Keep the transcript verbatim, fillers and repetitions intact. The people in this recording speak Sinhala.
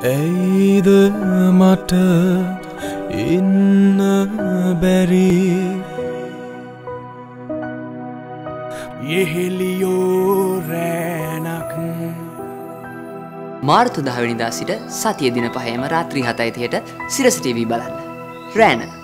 ඇයිද මට ඉන්න බැරි යෙහෙලියෝ රෑනක් මාර්තු දහ වෙනිදා සිට සතිය දින පහේම රාත්‍රී හතයි තිහට සිරස ටීවී බලන්න. රෑන